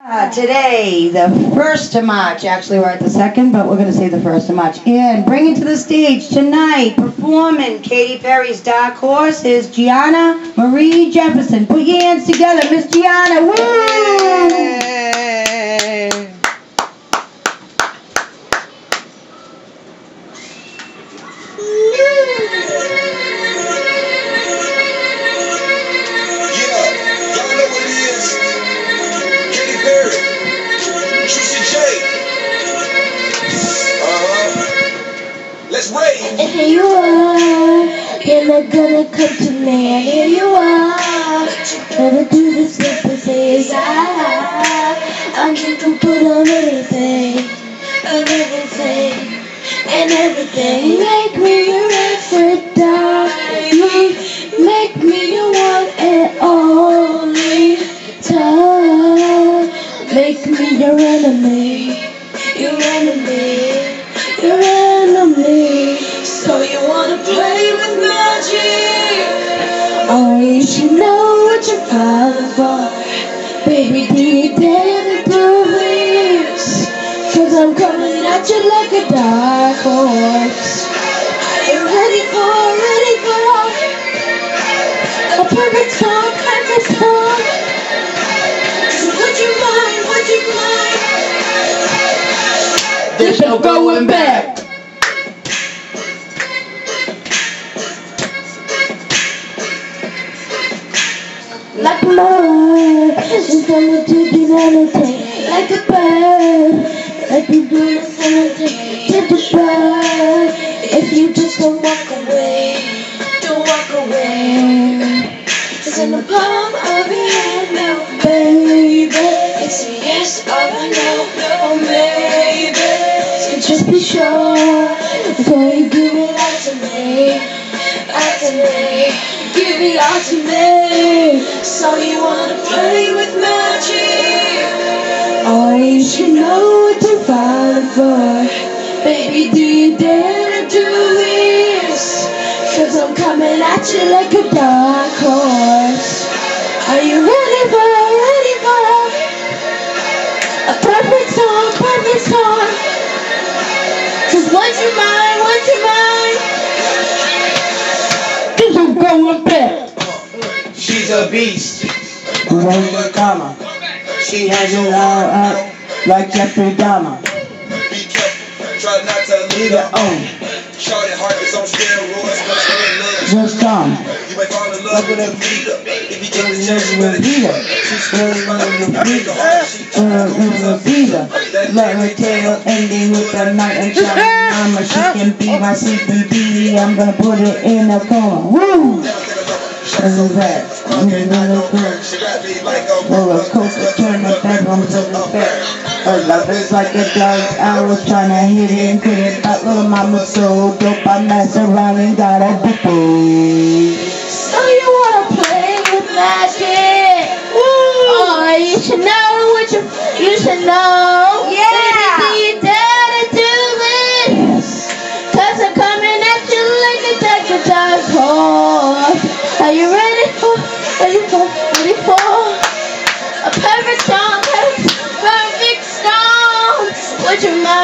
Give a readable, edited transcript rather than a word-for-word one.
Today, the 1st of March, actually we're at the 2nd, but we're going to say the 1st of March. And bringing to the stage tonight, performing Katy Perry's Dark Horse is Gianna Marie Jefferson. Put your hands together, Miss Gianna. Woo! Yay! And here you are, you're not gonna come to me. And here you are, never do the simple things. I need to put on anything, and everything, and everything. Make me your Aphrodite, make me your one and only time. Make me your enemy, your enemy, your enemy. So you wanna play with magic? Oh, you should know what you're falling for. Baby, do you dare to do this? Cause I'm coming at you like a dark horse. Are you ready for a perfect storm, perfect storm? So would you mind? There's no going back. Like a bird, just wanted to do anything. Like a bird, like you do anything to the bird. If you just don't walk away, it's in the palm of your hand now, baby. It's a yes or a no, no, maybe. So just be sure before you give it all to me, give it all to me. So you wanna play with magic? Oh, you should know what you're falling for. Baby, do you dare to do this? Cause I'm coming at you like a dark horse. Are you ready for a perfect storm? Cause once you're mine, There's no going back. She's a beast, Rosa Kama. She has it all up like Jeffrey Dahmer. Be careful, try not to leave her on. Shorty heart is on steroids, but she in love. Just come. You may fall in love with a leader. If you get the chance, you better Rita. She's Rita. Let her tail ending with a night and shine. Mama, she can be my sleeping beauty. I'm gonna put it in a coma. Woo! Isn't that? Roller coaster, turn the bedroom to the bed. Her love is like a dog. I was trying to hit it and couldn't. That little mama's so dope. I messed around and got a dipple. so you wanna play with magic? Oh, you should know you should know. Yeah. Baby, do you dare to do this? Cause I'm coming at you like a dark horse. Are you ready for a perfect storm? Would you mind?